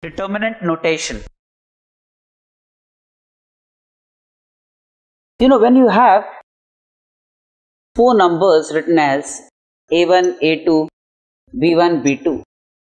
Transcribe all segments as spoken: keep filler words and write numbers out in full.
Determinant notation. You know, when you have four numbers written as A one, A two, B one, B two,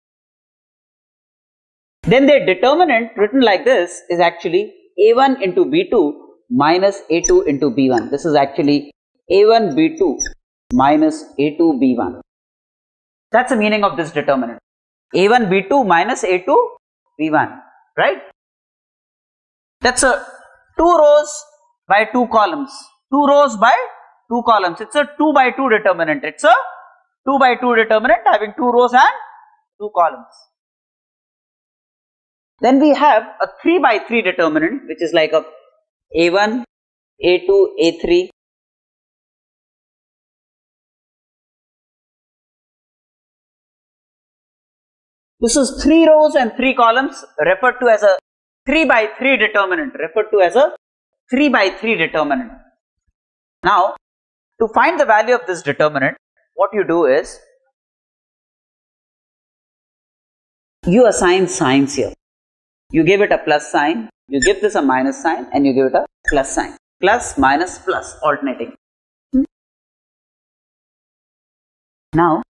then their determinant written like this is actually A one into B two minus A two into B one. This is actually A one, B two minus A two, B one. That's the meaning of this determinant. A one, B two minus A two, B one, right? That's a two rows by two columns. Two rows by two columns. It's a two by two determinant. It's a two by two determinant having two rows and two columns. Then we have a three by three determinant, which is like a A one, A two, A three. This is three rows and three columns, referred to as a three by three determinant, referred to as a three by three determinant. Now, to find the value of this determinant, what you do is, you assign signs here. You give it a plus sign, you give this a minus sign, and you give it a plus sign. Plus, minus, plus, alternating. Hmm. Now,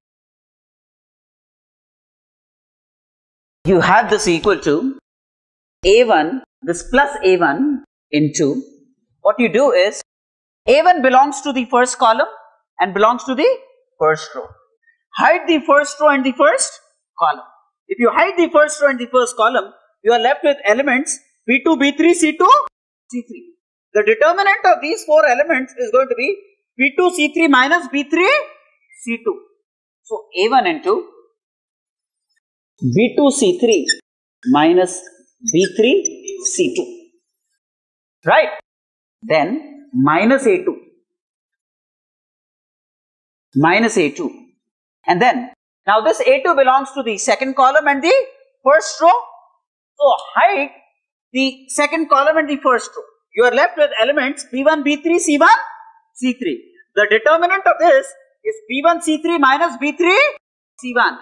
you have this equal to A one, this plus A one into, what you do is, A one belongs to the first column and belongs to the first row. Hide the first row and the first column. If you hide the first row and the first column, you are left with elements B two, B three, C two, C three. The determinant of these four elements is going to be B two, C three minus B three, C two. So, A one into B two, C three minus B three, C two. Right? Then minus A two. Minus A two. And then, now this A two belongs to the second column and the first row. So, hide the second column and the first row. You are left with elements B one, B three, C one, C three. The determinant of this is B one, C three minus B three, C one.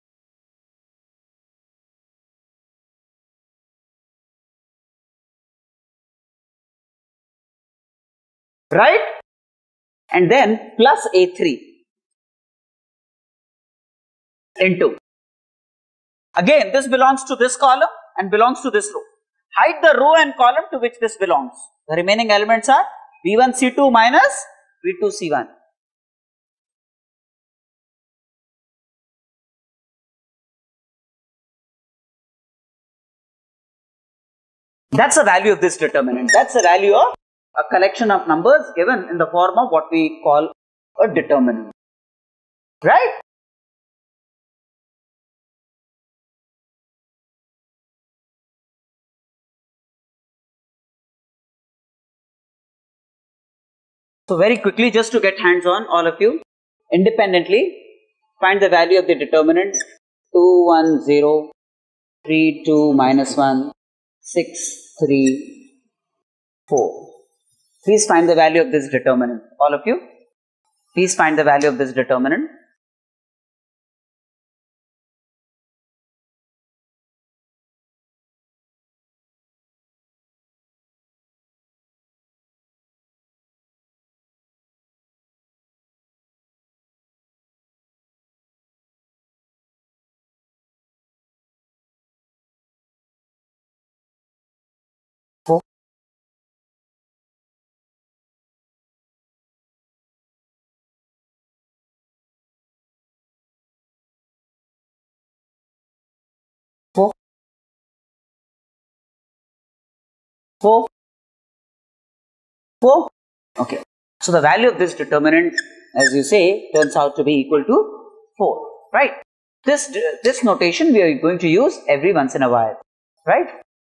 Right? And then plus A three into. Again, this belongs to this column and belongs to this row. Hide the row and column to which this belongs. The remaining elements are B one, C two minus B two, C one. That's the value of this determinant. That's the value of a collection of numbers given in the form of what we call a determinant. Right? So very quickly, just to get hands on, all of you, independently find the value of the determinant two, one, zero, three, two, minus one, six, three, four. Please find the value of this determinant. All of you, please find the value of this determinant. Four. Four. Four. Four. Okay. So the value of this determinant, as you say, turns out to be equal to four. Right? This, this notation we are going to use every once in a while. Right?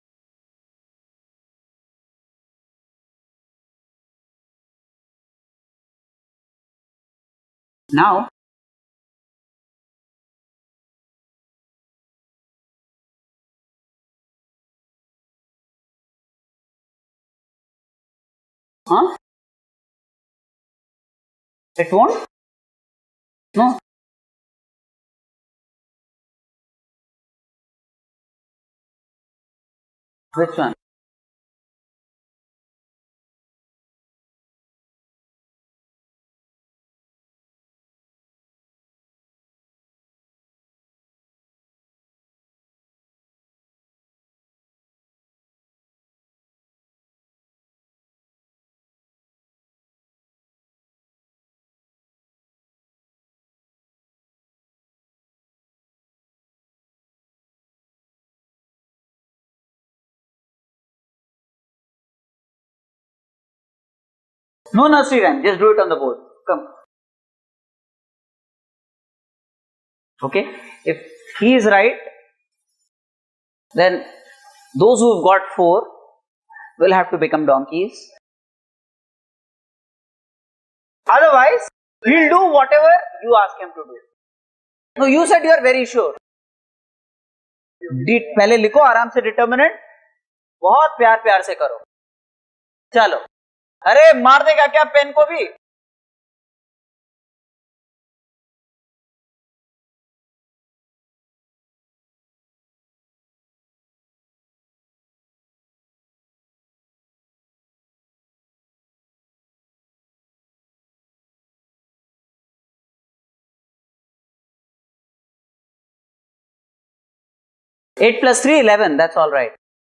Now, huh? It won't? No. Which one? No nursery rhyme, just do it on the board. Come. Okay, if he is right, then those who've got four will have to become donkeys. Otherwise, he'll do whatever you ask him to do. No, you said you are very sure. De- पहले लिखो आराम से determinant, बहुत प्यार प्यार से करो. चलो, अरे मार देगा क्या पेन को भी? eight plus three, eleven, that's all right.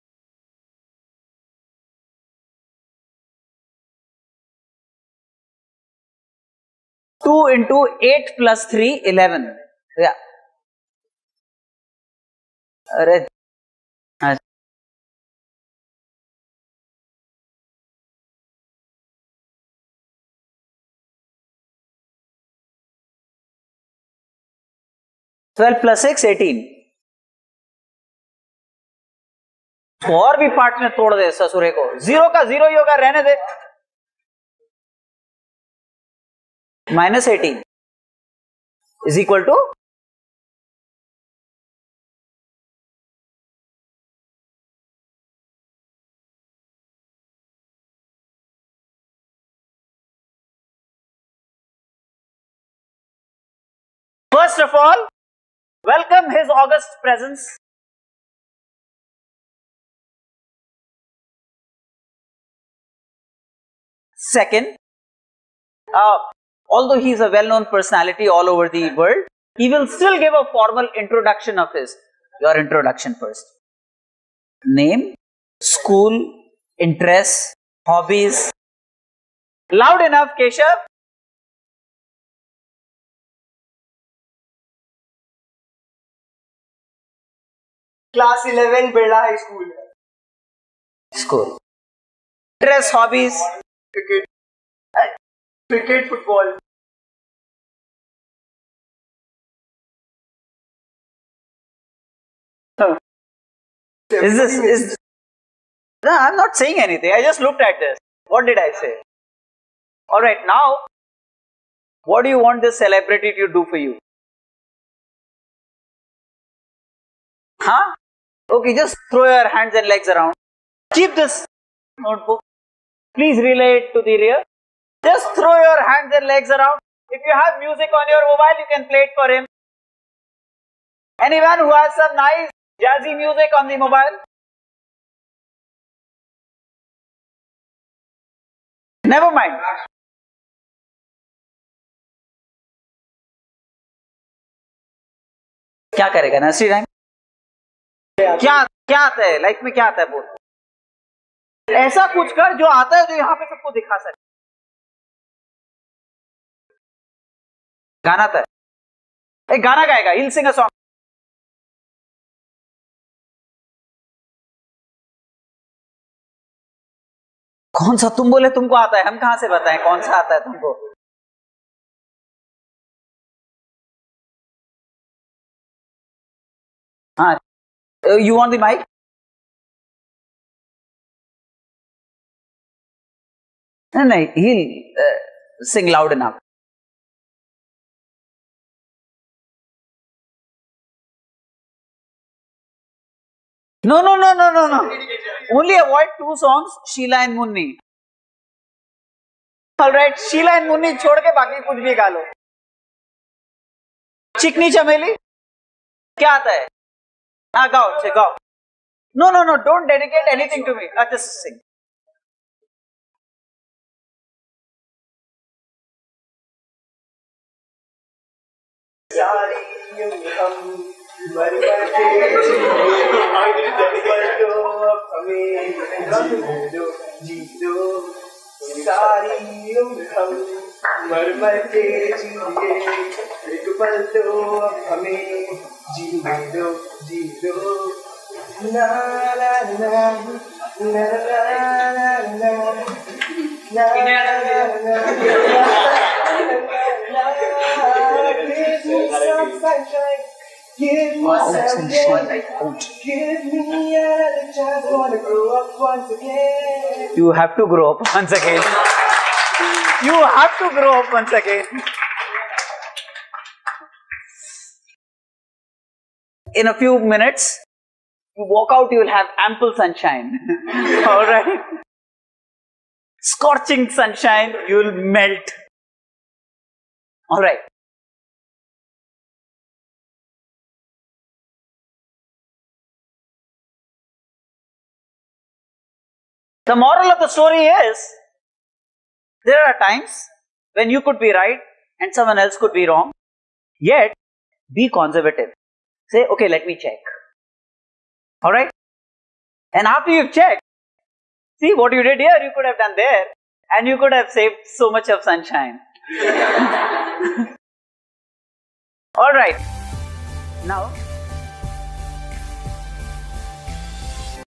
two into eight plus three, eleven. Yeah. अरे twelve plus six, eighteen. और भी पार्ट में तोड़ दे ससुरे को. जीरो का जीरो ही होगा, रहने दे. Minus eighteen is equal to first of all welcome his august presence. Second, uh, although he is a well-known personality all over the world, he will still give a formal introduction of his. Your introduction first. Name, school, interests, hobbies. Loud enough, Keshav. Class eleven, Birla High School. School. Interests, hobbies. Cricket. Cricket, football. Oh. Is this is? No, I'm not saying anything. I just looked at this. What did I say? All right, now, what do you want this celebrity to do for you? Huh? Okay, just throw your hands and legs around. Keep this notebook. Please relay it to the rear. Just throw your hands and legs around. If you have music on your mobile, you can play it for him. Anyone who has some nice jazzy music on the mobile? Never mind. क्या करेगा nursery rhyme? क्या क्या आता है life में? क्या आता है बोल? ऐसा कुछ कर जो आता है जो यहाँ पे सबको दिखा सके. गाना आता है? एक गाना गाएगा. He'll sing a song. कौन सा? तुम बोले तुमको आता है, हम कहां से बताएं कौन सा आता है तुमको? हाँ, you want the mic? नहीं नहीं, he'll uh, sing loud enough. No, no, no, no, no, no. Only avoid two songs, Sheila and Munni. All right, Sheila and Munni छोड़ के बाकी कुछ भी गा लो. चिकनी चमेली क्या आता है? हाँ गाओ, गाओ. No, no, no, don't dedicate anything to me. Uh, just sing. सारी उम्र हम मर मर के जिए, एक पल तो अब हमें जीने दो, जी दो। ना ना ना ना ना ना ना ना Give me some sunshine, give me some joy, give me another chance, wanna grow up once again. You have to grow up once again. You have to grow up once again. In a few minutes, you walk out, you will have ample sunshine. Alright? Scorching sunshine, you will melt. Alright. The moral of the story is, there are times when you could be right and someone else could be wrong, yet be conservative. Say, okay, let me check. Alright? And after you've checked, see what you did here, you could have done there, and you could have saved so much of sunshine. Alright. Now,